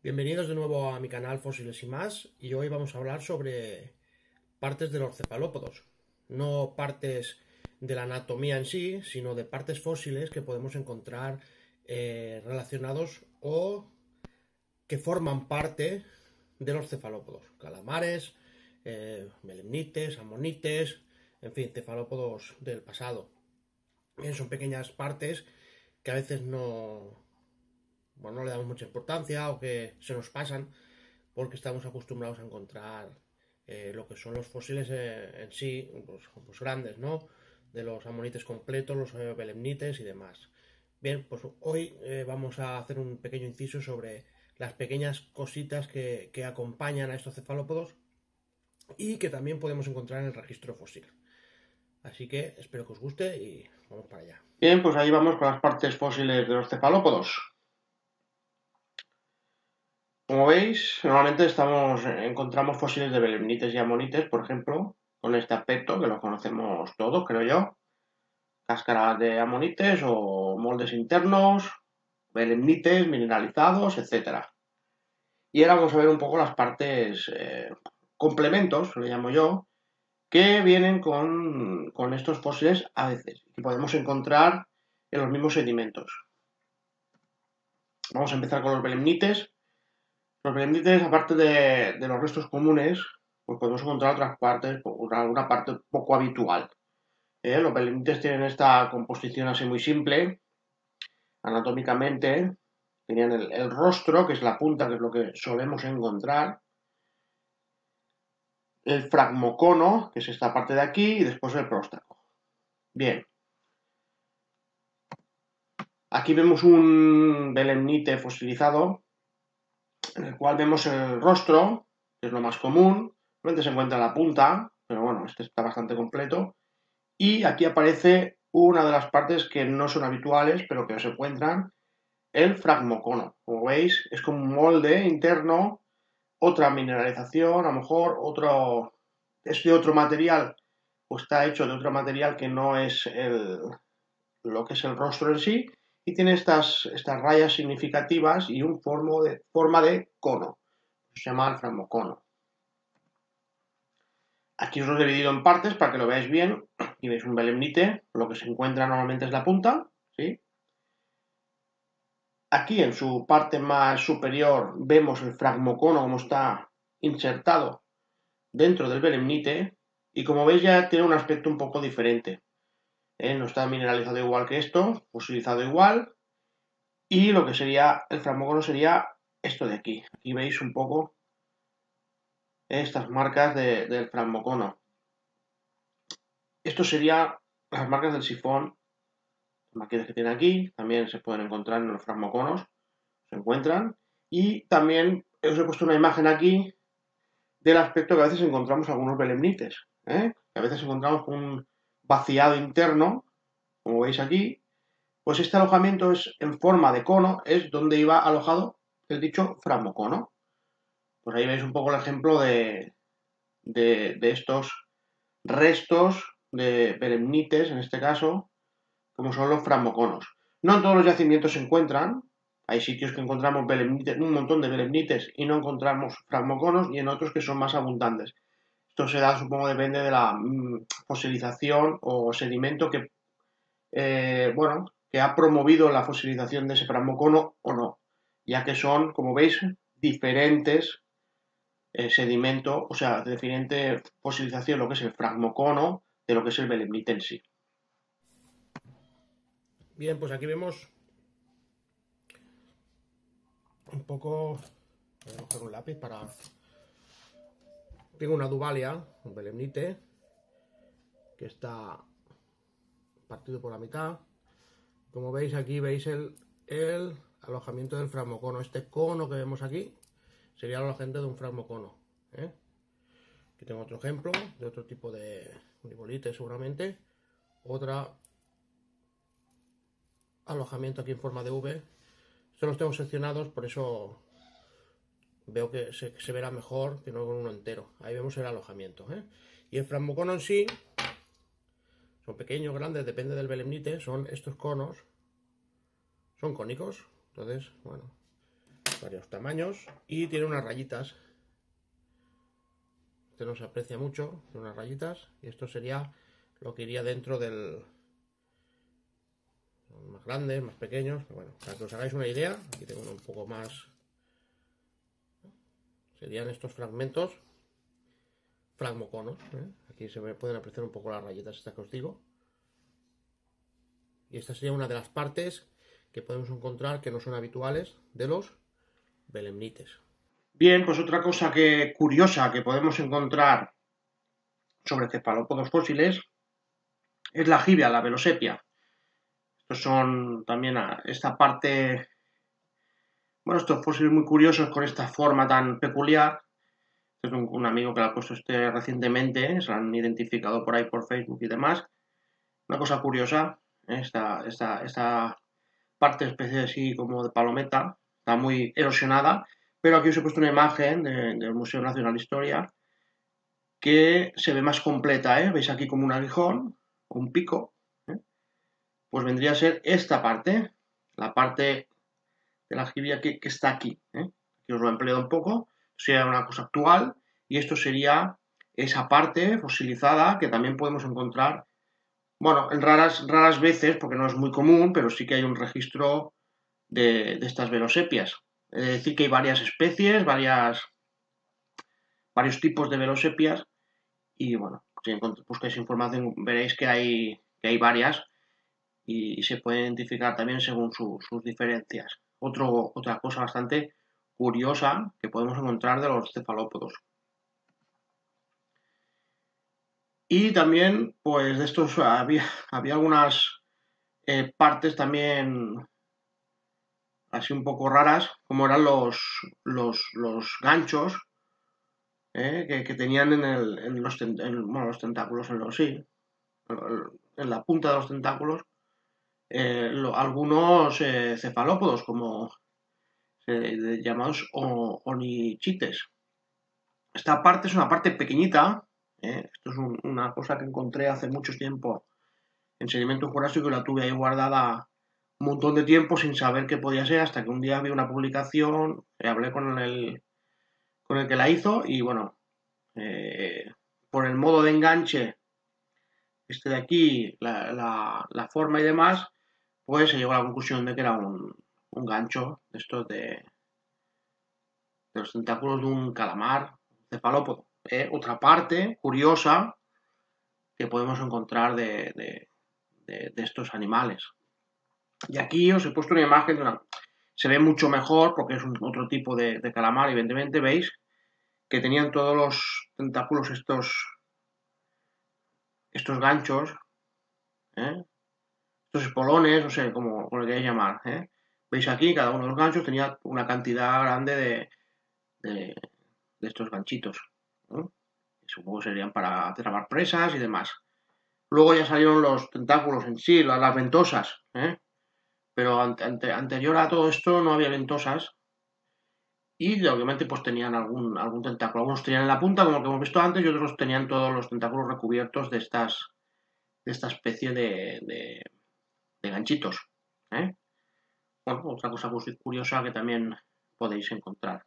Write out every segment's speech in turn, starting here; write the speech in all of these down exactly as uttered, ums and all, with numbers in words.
Bienvenidos de nuevo a mi canal Fósiles y más, y hoy vamos a hablar sobre partes de los cefalópodos. No partes de la anatomía en sí, sino de partes fósiles que podemos encontrar eh, relacionados o que forman parte de los cefalópodos. Calamares, eh, belemnites, amonites, en fin, cefalópodos del pasado. Bien, son pequeñas partes que a veces no... Bueno, no le damos mucha importancia o que se nos pasan porque estamos acostumbrados a encontrar eh, lo que son los fósiles eh, en sí, pues, pues grandes, ¿no? De los amonites completos, los eh, belemnites y demás. Bien, pues hoy eh, vamos a hacer un pequeño inciso sobre las pequeñas cositas que, que acompañan a estos cefalópodos y que también podemos encontrar en el registro fósil. Así que espero que os guste y vamos para allá. Bien, pues ahí vamos con las partes fósiles de los cefalópodos. Como veis, normalmente estamos, encontramos fósiles de belemnites y amonites, por ejemplo, con este aspecto, que lo conocemos todos, creo yo. Cáscaras de amonites o moldes internos, belemnites mineralizados, etcétera. Y ahora vamos a ver un poco las partes eh, complementos, le llamo yo, que vienen con, con estos fósiles a veces, que podemos encontrar en los mismos sedimentos. Vamos a empezar con los belemnites. Los belemnites, aparte de, de los restos comunes, pues podemos encontrar otras partes, alguna parte poco habitual. ¿eh? Los belemnites tienen esta composición así muy simple, anatómicamente. Tenían el, el rostro, que es la punta, que es lo que solemos encontrar. El fragmocono, que es esta parte de aquí, y después el próstaco. Bien. Aquí vemos un belemnite fosilizado, en el cual vemos el rostro, que es lo más común. Normalmente se encuentra la punta, pero bueno, este está bastante completo. Y aquí aparece una de las partes que no son habituales, pero que se encuentran, el fragmocono. Como veis, es como un molde interno, otra mineralización, a lo mejor otro, es de otro material, o está hecho de otro material que no es el, lo que es el rostro en sí, y tiene estas, estas rayas significativas y un formo de, forma de cono. Se llama el fragmocono. Aquí os lo he dividido en partes para que lo veáis bien. Aquí veis un belemnite, lo que se encuentra normalmente es la punta, ¿sí? Aquí en su parte más superior vemos el fragmocono como está insertado dentro del belemnite y como veis ya tiene un aspecto un poco diferente. ¿eh? No está mineralizado igual que esto, fosilizado igual, y lo que sería el fragmocono sería esto de aquí. Aquí veis un poco estas marcas de, del fragmocono. Esto sería las marcas del sifón, las maquetas que tiene aquí, también se pueden encontrar en los fragmoconos, se encuentran, y también os he puesto una imagen aquí del aspecto que a veces encontramos algunos belemnites, ¿eh? que a veces encontramos un vaciado interno, como veis aquí, pues este alojamiento es en forma de cono, es donde iba alojado el dicho fragmocono. Pues ahí veis un poco el ejemplo de, de, de estos restos de belemnites, en este caso, como son los fragmoconos. No en todos los yacimientos se encuentran, hay sitios que encontramos un montón de belemnites y no encontramos fragmoconos, y en otros que son más abundantes. Esto se da, supongo, depende de la mm, fosilización o sedimento que, eh, bueno, que ha promovido la fosilización de ese fragmocono o no, ya que son, como veis, diferentes eh, sedimentos, o sea, de diferente fosilización, lo que es el fragmocono de lo que es el belemnite en sí. Bien, pues aquí vemos un poco... Voy a coger un lápiz para... Tengo una duvalia, un belemnite, que está partido por la mitad. Como veis aquí, veis el, el alojamiento del fragmocono. Este cono que vemos aquí sería el alojamiento de un fragmocono. ¿eh? Aquí tengo otro ejemplo de otro tipo de unibolite seguramente. Otra alojamiento aquí en forma de V. Estos los tengo seccionados, por eso veo que se, se verá mejor que no con uno entero. Ahí vemos el alojamiento. ¿eh? Y el fragmocono en sí, son pequeños, grandes, depende del belemnite, son estos conos, son cónicos. Entonces, bueno, varios tamaños y tiene unas rayitas. Este no se aprecia mucho, tiene unas rayitas y esto sería lo que iría dentro del... más grandes, más pequeños, pero bueno, para que os hagáis una idea, aquí tengo uno un poco más... Serían estos fragmentos fragmoconos, ¿eh? Aquí se pueden apreciar un poco las rayitas estas que os digo. Y esta sería una de las partes que podemos encontrar que no son habituales de los belemnites. Bien, pues otra cosa que curiosa que podemos encontrar sobre cefalópodos fósiles es la jibia, la velosepia. Estos son también a, esta parte, bueno, estos fósiles muy curiosos con esta forma tan peculiar. Este es un, un amigo que lo ha puesto este recientemente, se lo han identificado por ahí por Facebook y demás. Una cosa curiosa, esta, esta, esta parte especie así como de palometa, está muy erosionada, pero aquí os he puesto una imagen de, del Museo Nacional de Historia que se ve más completa, ¿eh? Veis aquí como un aguijón, un pico, ¿eh? Pues vendría a ser esta parte, la parte de la jibia que, que está aquí, ¿eh? Aquí os lo he empleado un poco, sería una cosa actual, y esto sería esa parte fosilizada que también podemos encontrar, bueno, en raras, raras veces, porque no es muy común, pero sí que hay un registro de, de estas velosepias. Es decir, que hay varias especies, varias, varios tipos de velosepias, y bueno, si buscáis información veréis que hay, que hay varias y se puede identificar también según su, sus diferencias. Otro, otra cosa bastante curiosa que podemos encontrar de los cefalópodos. Y también, pues de estos había, había algunas eh, partes también así un poco raras, como eran los, los, los ganchos eh, que, que, tenían en, el, en, los, en bueno, los tentáculos, en los sí, en la punta de los tentáculos, eh, lo, algunos eh, cefalópodos, como eh, llamados onichites. Esta parte es una parte pequeñita, eh, esto es un, una cosa que encontré hace mucho tiempo en sedimento jurásico y la tuve ahí guardada un montón de tiempo sin saber qué podía ser, hasta que un día vi una publicación, eh, hablé con el, con el que la hizo y bueno, eh, por el modo de enganche, este de aquí, la, la, la forma y demás, pues se llegó a la conclusión de que era un, un gancho de estos de, de los tentáculos de un calamar, cefalópodo. Eh, otra parte curiosa que podemos encontrar de, de, de, de estos animales. Y aquí os he puesto una imagen de una... Se ve mucho mejor porque es un otro tipo de, de calamar, evidentemente, veis que tenían todos los tentáculos estos, estos ganchos, ¿eh? Estos espolones, no sé cómo, cómo lo queréis llamar, ¿eh? Veis aquí, cada uno de los ganchos tenía una cantidad grande de, de, de estos ganchitos, ¿no? Supongo que serían para trabar presas y demás. Luego ya salieron los tentáculos en sí, las, las ventosas, ¿eh? Pero ante, ante, anterior a todo esto no había ventosas y obviamente pues tenían algún, algún tentáculo. Algunos tenían en la punta, como que hemos visto antes, y otros tenían todos los tentáculos recubiertos de estas de esta especie de, de, de ganchitos, ¿eh? Bueno, otra cosa curiosa que también podéis encontrar.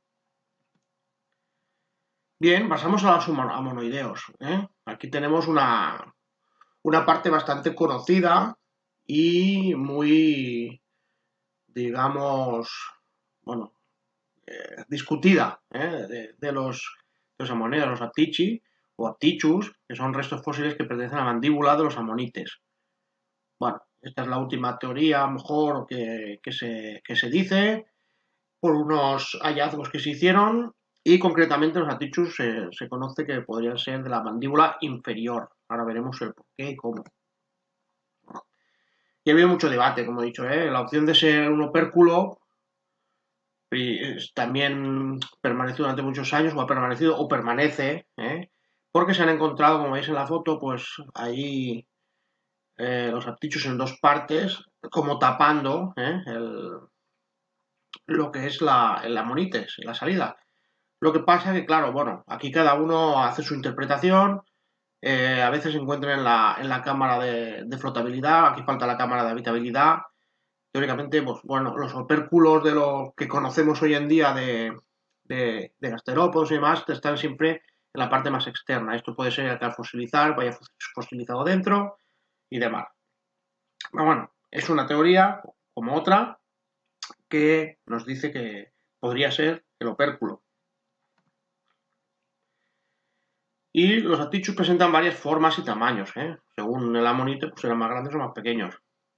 Bien, pasamos a los amonoideos, ¿eh? Aquí tenemos una, una parte bastante conocida y muy, digamos, bueno, eh, discutida, ¿eh? de, de, los, de los amonoideos, los aptichi o aptichus, que son restos fósiles que pertenecen a la mandíbula de los amonites. Bueno, esta es la última teoría, a lo mejor, que, que, se, que se dice por unos hallazgos que se hicieron y concretamente los aptichus se, se conoce que podrían ser de la mandíbula inferior. Ahora veremos el por qué y cómo. Y había mucho debate, como he dicho, ¿eh? La opción de ser un opérculo también permaneció durante muchos años, o ha permanecido, o permanece, ¿eh? Porque se han encontrado, como veis en la foto, pues ahí eh, los aptichus en dos partes, como tapando ¿eh? el, lo que es la, el amonites, la salida. Lo que pasa que, claro, bueno, aquí cada uno hace su interpretación, eh, a veces se encuentran en la, en la cámara de, de flotabilidad, aquí falta la cámara de habitabilidad, teóricamente, pues bueno, los opérculos de lo que conocemos hoy en día de, de, de gasterópodos y demás están siempre en la parte más externa. Esto puede ser que al fosilizar vaya fosilizado dentro y demás. Pero bueno, es una teoría como otra que nos dice que podría ser el opérculo. Y los aptichus presentan varias formas y tamaños, ¿eh? Según el amonite, pues serán más grandes o más pequeños.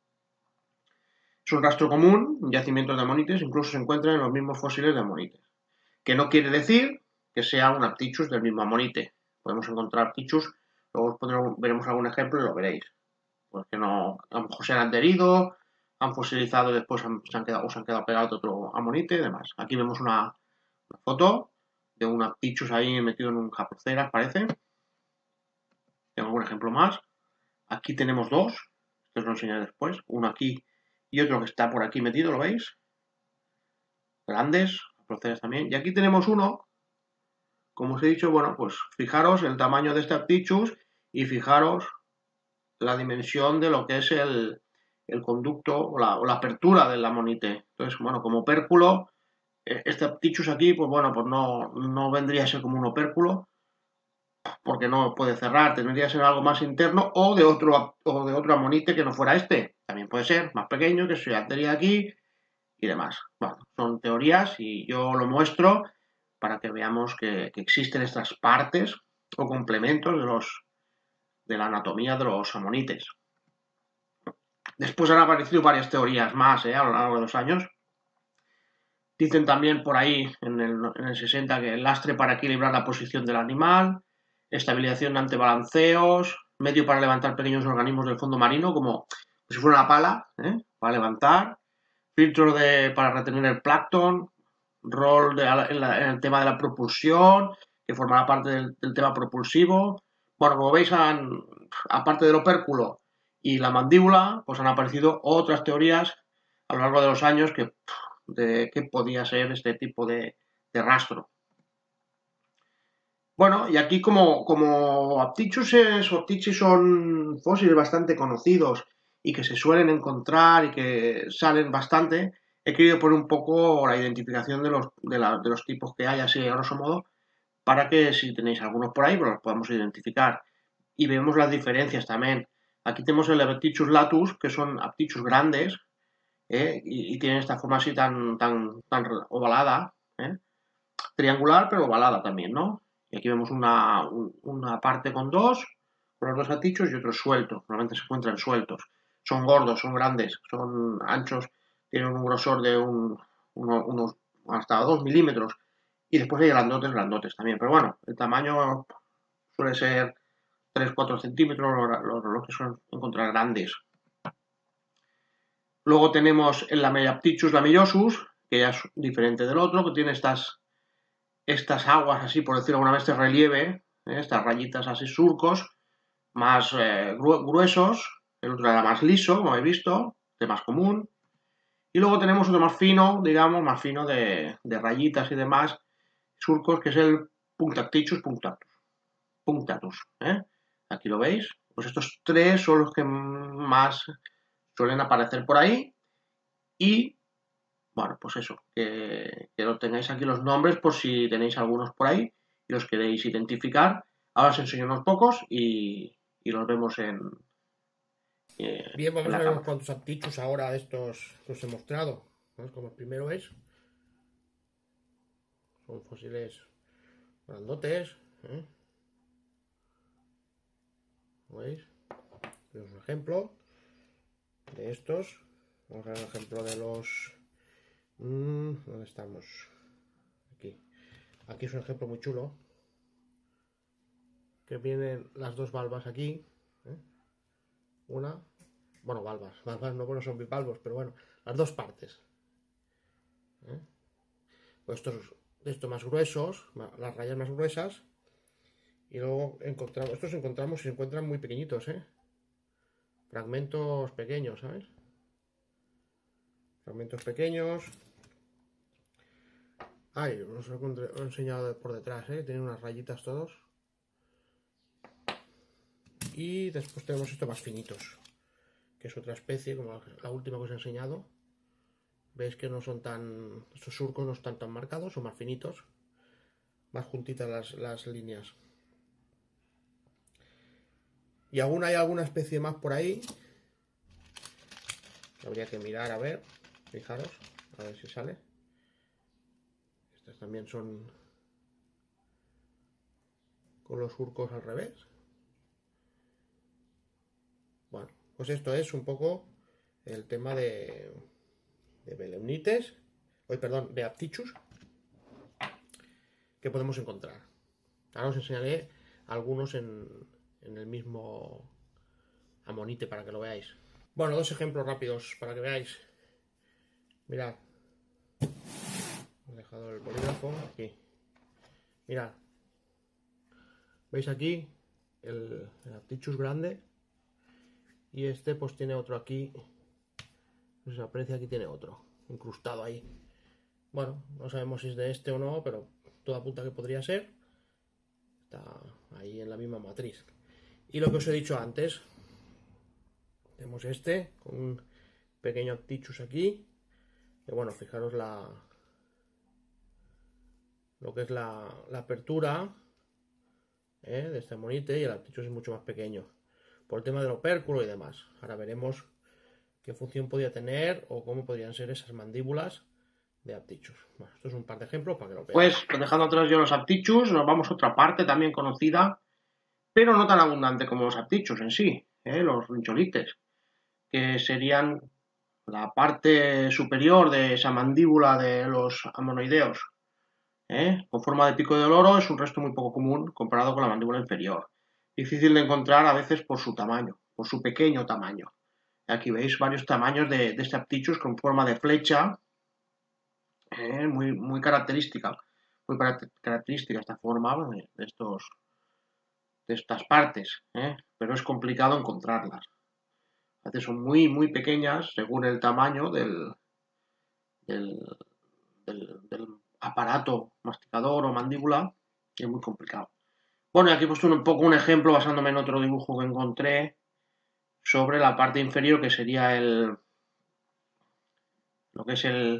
Es un rastro común, yacimientos de amonites incluso se encuentran en los mismos fósiles de amonites, que no quiere decir que sea un aptichus del mismo amonite. Podemos encontrar aptichus, luego os pondremos, veremos algún ejemplo y lo veréis. Porque no, a lo mejor se han adherido, han fosilizado y después han, se han quedado, o se han quedado pegados de otro amonite y demás. Aquí vemos una, una foto de un aptichus ahí metido en un japoceras, parece. Tengo algún ejemplo más. Aquí tenemos dos, esto os lo enseñaré después, uno aquí y otro que está por aquí metido, ¿lo veis? Grandes, japoceras también. Y aquí tenemos uno, como os he dicho, bueno, pues fijaros el tamaño de este aptichus y fijaros la dimensión de lo que es el, el conducto o la, o la apertura del amonite. Entonces, bueno, como opérculo, este aptichus aquí, pues bueno, pues no, no vendría a ser como un opérculo, porque no puede cerrar, tendría que ser algo más interno o de otro, o de otro amonite que no fuera este. También puede ser más pequeño, que se adhería aquí y demás. Bueno, son teorías y yo lo muestro para que veamos que, que existen estas partes o complementos de, los, de la anatomía de los amonites. Después han aparecido varias teorías más ¿eh? A lo largo de los años. Dicen también por ahí, en el, en el sesenta, que el lastre para equilibrar la posición del animal, estabilización ante balanceos, medio para levantar pequeños organismos del fondo marino, como si fuera una pala, ¿eh? Para levantar, filtro de, para retener el plancton, rol de, en, la, en el tema de la propulsión, que formará parte del, del tema propulsivo. Bueno, como veis, han, aparte del opérculo y la mandíbula, pues han aparecido otras teorías a lo largo de los años que, de qué podía ser este tipo de, de rastro. Bueno, y aquí como, como aptichus o aptichis son fósiles bastante conocidos y que se suelen encontrar y que salen bastante, he querido poner un poco la identificación de los, de, la, de los tipos que hay, así a grosso modo, para que si tenéis algunos por ahí, pues los podamos identificar. Y vemos las diferencias también. Aquí tenemos el Aptichus latus, que son aptichus grandes, ¿eh? y, y tienen esta forma así tan, tan, tan ovalada, ¿eh? Triangular, pero ovalada también, ¿no? Y aquí vemos una, una parte con dos, con los dos aptichus y otro suelto. Normalmente se encuentran sueltos. Son gordos, son grandes, son anchos, tienen un grosor de un, uno, unos hasta dos milímetros. Y después hay grandotes, grandotes también. Pero bueno, el tamaño suele ser tres cuatro centímetros, los, los que suelen encontrar grandes. Luego tenemos el Lamellaptichus lamillosus, que ya es diferente del otro, que tiene estas, estas aguas así, por decirlo alguna vez, este relieve, ¿eh? Estas rayitas así, surcos, más eh, gruesos. El otro era más liso, como habéis visto, de más común. Y luego tenemos otro más fino, digamos, más fino de, de rayitas y demás, surcos, que es el Punctactichus punctatus. Punctatus, ¿eh? Aquí lo veis. Pues estos tres son los que más suelen aparecer por ahí. Y, bueno, pues eso, que, que lo tengáis aquí los nombres por si tenéis algunos por ahí y los queréis identificar. Ahora os enseño unos pocos y, y los vemos en, eh, Bien, en vamos a la ver unos cámara. cuantos aptichus ahora de estos que os he mostrado. ¿Ves? Como el primero es. Son fósiles grandotes. ¿eh? ¿Veis? Tenemos un ejemplo de estos. Vamos a ver un ejemplo de los... Mm, ¿dónde estamos? Aquí. Aquí es un ejemplo muy chulo. Que vienen las dos valvas aquí. ¿eh? Una... Bueno, valvas. Valvas no, bueno, son bivalvos, pero bueno. Las dos partes. ¿eh? Pues estos, estos más gruesos, las rayas más gruesas. Y luego encontramos... Estos encontramos y se encuentran muy pequeñitos, ¿eh? Fragmentos pequeños, ¿sabes? Fragmentos pequeños. Ay, os lo he enseñado por detrás, ¿eh? Tienen unas rayitas todos. Y después tenemos estos más finitos, que es otra especie, como la última que os he enseñado. Veis que no son tan... estos surcos no están tan marcados, son más finitos. Más juntitas las, las líneas. Y aún hay alguna especie más por ahí. Habría que mirar a ver. Fijaros, a ver si sale. Estas también son con los surcos al revés. Bueno, pues esto es un poco el tema de, de belemnites, hoy perdón, de aptichus que podemos encontrar. Ahora os enseñaré algunos en, en el mismo amonite para que lo veáis. Bueno, dos ejemplos rápidos para que veáis. Mirad, he dejado el bolígrafo aquí. Mirad, veis aquí el, el aptichus grande. Y este pues tiene otro aquí, no se aprecia, aquí tiene otro, incrustado ahí. Bueno, no sabemos si es de este o no, pero todo apunta que podría ser. Está ahí en la misma matriz. Y lo que os he dicho antes, tenemos este, con un pequeño aptichus aquí. Que bueno, fijaros la lo que es la, la apertura ¿eh? de este amonite, y el aptichus es mucho más pequeño. Por el tema del opérculo y demás. Ahora veremos qué función podría tener o cómo podrían ser esas mandíbulas de aptichus. Bueno, esto es un par de ejemplos para que lo veáis. Pues dejando atrás ya los aptichus, nos vamos a otra parte también conocida, pero no tan abundante como los aptichus en sí, ¿eh? Los rincholites, que serían la parte superior de esa mandíbula de los amonoideos. ¿eh? Con forma de pico de loro, es un resto muy poco común comparado con la mandíbula inferior. Difícil de encontrar a veces por su tamaño, por su pequeño tamaño. Aquí veis varios tamaños de, de este aptichus con forma de flecha, eh, muy, muy característica, muy característica esta forma de, de, estos, de estas partes, ¿eh? Pero es complicado encontrarlas. A veces son muy, muy pequeñas según el tamaño del, del, del, del aparato masticador o mandíbula, y es muy complicado. Bueno, y aquí he puesto un poco un ejemplo basándome en otro dibujo que encontré sobre la parte inferior, que sería el lo que es el,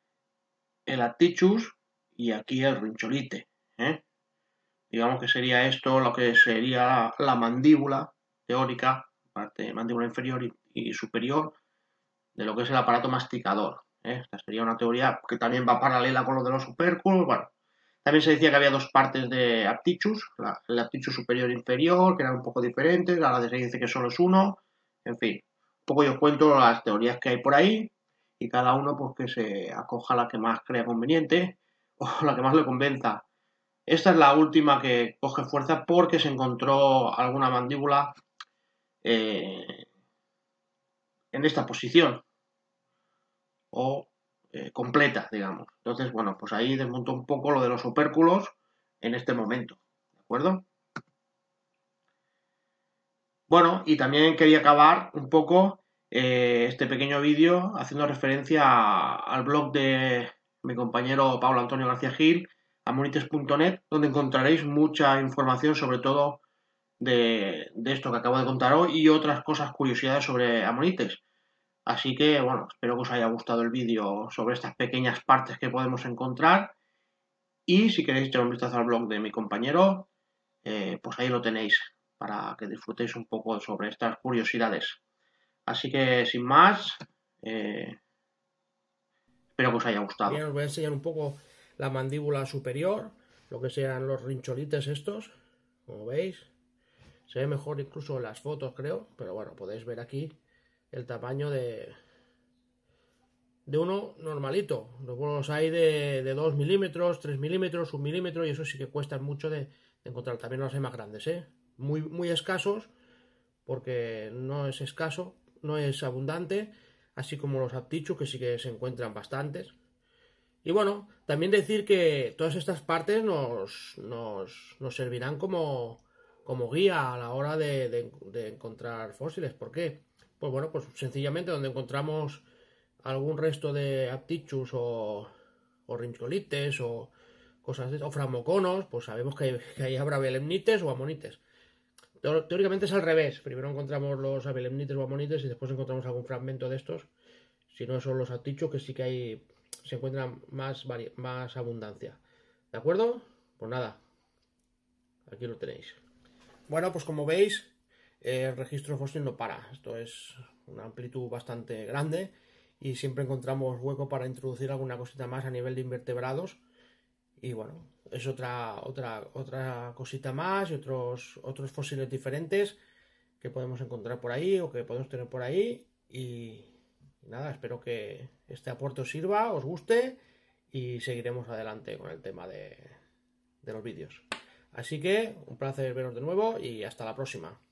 el aptichus, y aquí el rincholite. ¿eh? Digamos que sería esto lo que sería la, la mandíbula teórica, parte mandíbula inferior y, y superior de lo que es el aparato masticador. ¿eh? Esta sería una teoría que también va paralela con lo de los opérculos. Bueno, también se decía que había dos partes de aptichus, la, el aptichus superior e inferior, que eran un poco diferentes, ahora se dice que solo es uno, en fin. Un poco yo os cuento las teorías que hay por ahí, y cada uno pues que se acoja a la que más crea conveniente, o la que más le convenza. Esta es la última que coge fuerza porque se encontró alguna mandíbula eh, en esta posición, o eh, completa, digamos. Entonces, bueno, pues ahí desmonto un poco lo de los opérculos en este momento, ¿de acuerdo? Bueno, y también quería acabar un poco eh, este pequeño vídeo haciendo referencia a, al blog de mi compañero Pablo Antonio García Gil, amonites punto net, donde encontraréis mucha información sobre todo de, de esto que acabo de contar hoy y otras cosas, curiosidades sobre amonites. Así que, bueno, espero que os haya gustado el vídeo sobre estas pequeñas partes que podemos encontrar. Y si queréis echar un vistazo al blog de mi compañero, eh, pues ahí lo tenéis para que disfrutéis un poco sobre estas curiosidades. Así que, sin más, eh, espero que os haya gustado. Bien, os voy a enseñar un poco la mandíbula superior, lo que sean los rincholites estos, como veis. Se ve mejor incluso en las fotos, creo, pero bueno, podéis ver aquí el tamaño de, de uno normalito. Luego los hay de, de dos milímetros, tres milímetros, un milímetro, y eso sí que cuestan mucho de, de encontrar. También los hay más grandes, ¿eh? Muy, muy escasos, porque no es escaso, no es abundante, así como los aptichus, que sí que se encuentran bastantes. Y bueno, también decir que todas estas partes nos, nos, nos servirán como, como guía a la hora de, de, de encontrar fósiles. ¿Por qué? Pues bueno, pues sencillamente donde encontramos algún resto de aptichus o, o rincholites o cosas de, o fragmoconos, pues sabemos que, hay, que ahí habrá belemnites o amonites. Teóricamente es al revés. Primero encontramos los belemnites o amonites y después encontramos algún fragmento de estos. Si no son los saltichos, que sí que hay, se encuentra más, más abundancia. ¿De acuerdo? Pues nada, aquí lo tenéis. Bueno, pues como veis, el registro fósil no para. Esto es una amplitud bastante grande y siempre encontramos hueco para introducir alguna cosita más a nivel de invertebrados. Y bueno, es otra, otra, otra cosita más y otros, otros fósiles diferentes que podemos encontrar por ahí o que podemos tener por ahí. Y nada, espero que este aporte os sirva, os guste y seguiremos adelante con el tema de, de los vídeos. Así que un placer veros de nuevo y hasta la próxima.